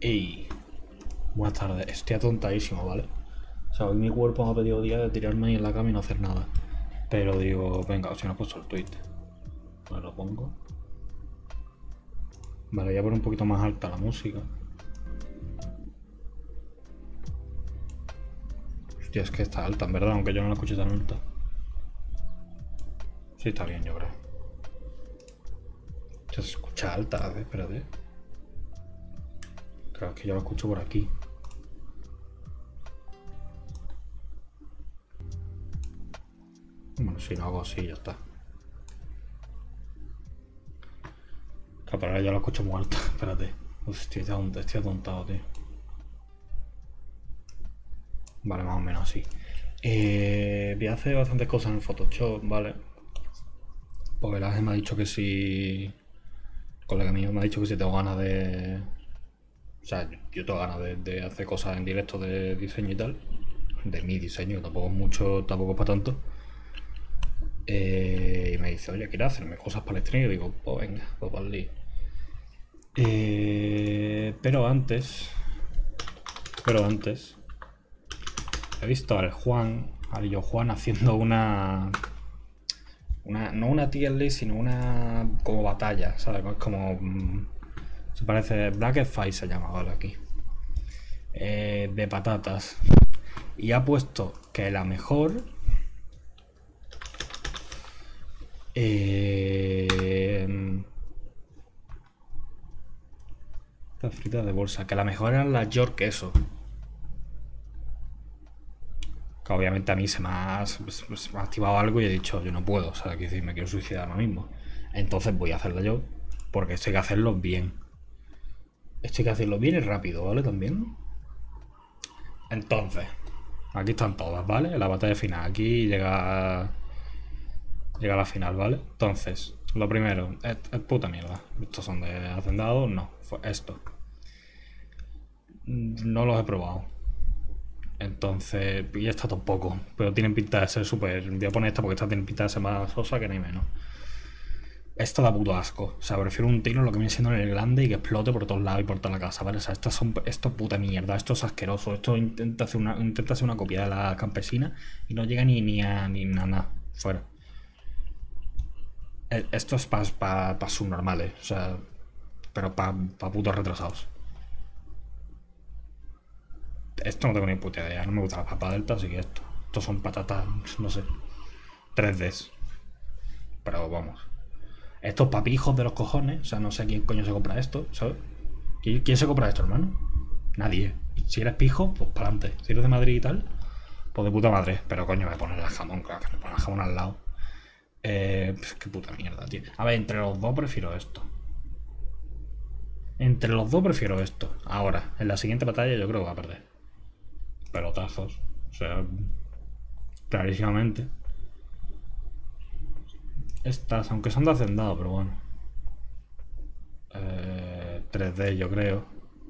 Ey, buenas tardes. Estoy atontadísimo, ¿vale? O sea, hoy mi cuerpo me ha pedido día de tirarme ahí en la cama y no hacer nada. Pero digo, venga, si no he puesto el tweet. Pues lo pongo. Vale, voy a poner un poquito más alta la música. Hostia, es que está alta, en verdad, aunque yo no la escuche tan alta. Sí, está bien, yo creo. Ya se escucha alta, a ver, espérate. Creo que yo lo escucho por aquí. Bueno, si no hago así, ya está. Pero ahora ya lo escucho muy alta, espérate. Hostia, estoy atontado, tío. Vale, más o menos así. Voy a hacer bastantes cosas en Photoshop, ¿vale? Porque la gente me ha dicho que si... Colega mío me ha dicho que si tengo ganas de... O sea, yo tengo ganas de hacer cosas en directo de diseño y tal. De mi diseño, que tampoco es mucho, tampoco es para tanto. Y me dice, oye, ¿quieres hacerme cosas para el stream? Y digo, pues venga, pues para el lío. Pero antes... He visto al Yo Juan haciendo no una tier list, sino una como batalla, ¿sabes? Es como se parece, Black Fight se llama, vale, aquí, de patatas, y ha puesto que la mejor estas fritas de bolsa, que la mejor eran las York queso. Que obviamente a mí se me ha activado algo y he dicho, yo no puedo, o sea, que decir, me quiero suicidar ahora mismo. Entonces voy a hacerla yo, porque esto hay que hacerlo bien. Esto hay que hacerlo bien y rápido, ¿vale? También. Entonces, aquí están todas, ¿vale? La batalla final. Aquí llega la final, ¿vale? Entonces, lo primero, es puta mierda. Estos son de hacendados, no. Fue esto. No los he probado. Entonces, y esta tampoco. Pero tienen pinta de ser súper. Voy a poner esta porque esta tiene pinta de ser más sosa que ni menos. Esto da puto asco. O sea, prefiero un tiro en lo que viene siendo en el grande y que explote por todos lados y por toda la casa, ¿vale? O sea, esto es puta mierda, esto es asqueroso. Esto intenta hacer una copia de la campesina y no llega ni a nada. Fuera. Esto es para subnormales, o sea, pero para putos retrasados. Esto no tengo ni puta idea, no me gusta la papa delta, así que estos son patatas, no sé, 3Ds. Pero vamos. Estos papijos de los cojones, o sea, no sé quién coño se compra esto, ¿sabes? ¿Quién se compra esto, hermano? Nadie. Si eres pijo, pues para adelante. Si eres de Madrid y tal, pues de puta madre. Pero coño, me pones el jamón, claro, me pones el jamón al lado. Pues qué puta mierda, tío. A ver, entre los dos prefiero esto. Ahora, en la siguiente batalla yo creo que va a perder. Pelotazos. O sea, clarísimamente. Estas, aunque son de hacendado, pero bueno. 3D yo creo.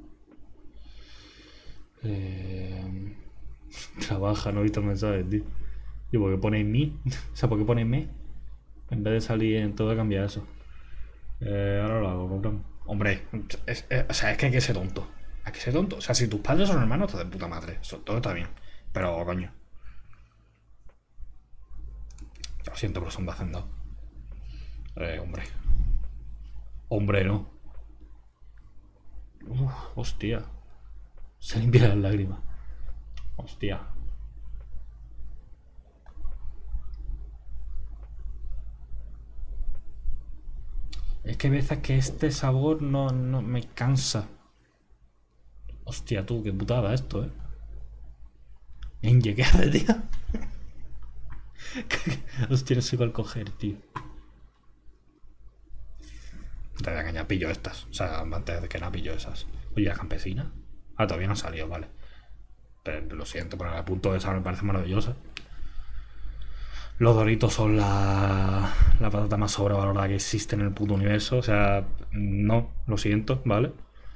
Trabaja, no he visto mensajes, tío. ¿Y por qué ponéis mi? O sea, ¿por qué ponéis me? En vez de salir en todo, cambia eso. Ahora lo hago, cabrón. Hombre, o sea, es que hay que ser tonto. Hay que ser tonto. O sea, si tus padres son hermanos, estás de puta madre. Eso, todo está bien. Pero, coño. Lo siento, pero son de hacendado. Hombre. Hombre, no. Hostia. Se limpia las lágrimas. Hostia. Es que hay veces que este sabor no me cansa. Hostia, tú, qué putada esto, ¿qué hace, tío? Hostia, no sé cuál coger, tío. Te voy a engañar, pillo estas. O sea, antes de que no pillo esas. Oye, la campesina. Ah, todavía no ha salido, vale. Pero lo siento, pero el punto de esa me parece maravillosa. Los Doritos son la patata más sobrevalorada que existe en el puto universo. O sea, no, lo siento, ¿vale?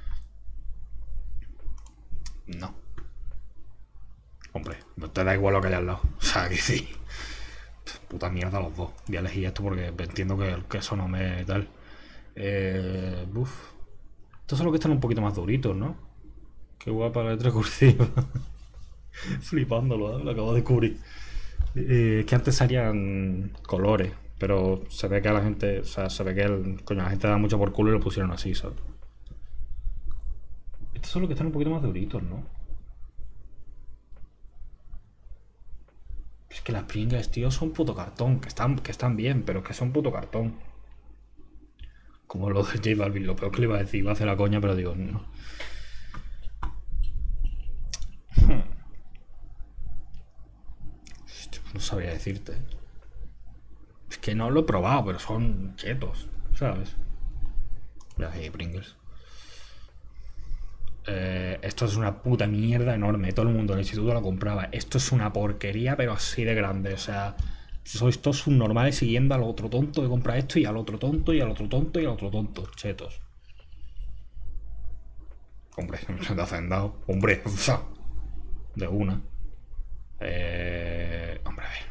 No. Hombre, no te da igual lo que haya al lado. O sea, que sí. Puta mierda los dos. Voy a elegir esto porque entiendo que el queso no me tal. Estos son los que están un poquito más duritos, ¿no? Qué guapa la letra cursiva. Flipándolo, ¿eh? Lo acabo de descubrir. Que antes salían colores, pero se ve que a la gente, o sea, se ve que coño, la gente da mucho por culo y lo pusieron así, ¿sabes? Estos son los que están un poquito más duritos, ¿no? Es que las Pringles, tío, son puto cartón, que están bien, pero que son puto cartón. Como lo de J Balvin, lo peor que le iba a decir, iba a hacer la coña, pero digo, no. Hostia, no sabría decirte. Es que no lo he probado, pero son chetos, ¿sabes? Ya hay Pringles. Esto es una puta mierda enorme. Todo el mundo en el instituto lo compraba. Esto es una porquería, pero así de grande. O sea, sois todos subnormales siguiendo al otro tonto que compra esto y al otro tonto y al otro tonto y al otro tonto. Chetos. Hombre, se te ha hacendado. Hombre, de una. Hombre, a ver.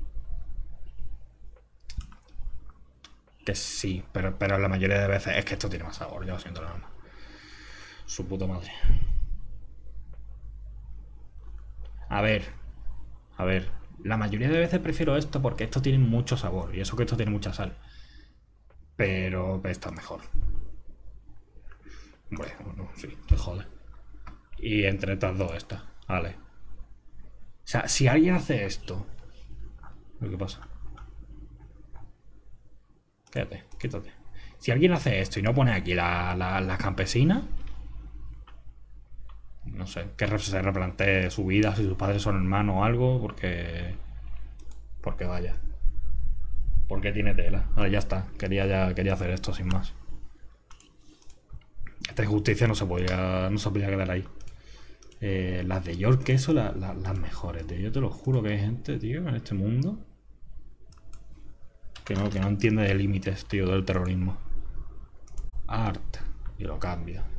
Que sí, pero la mayoría de veces es que esto tiene más sabor. Ya lo siento, nada más. Su puta madre. A ver, a ver. La mayoría de veces prefiero esto porque esto tiene mucho sabor. Y eso que esto tiene mucha sal. Pero está mejor. Hombre, no, sí, te jode. Y entre estas dos estas. Vale. O sea, si alguien hace esto. ¿Qué pasa? Quédate, quítate. Si alguien hace esto y no pone aquí la campesina, no sé, que se replantee su vida, si sus padres son hermanos o algo, porque. Porque vaya. Porque tiene tela. Vale, ya está. Quería hacer esto sin más. Esta injusticia no se podía quedar ahí. Las de York, que son las mejores, tío. Yo te lo juro que hay gente, tío, en este mundo que no entiende de límites, tío, del terrorismo. Art. Y lo cambia.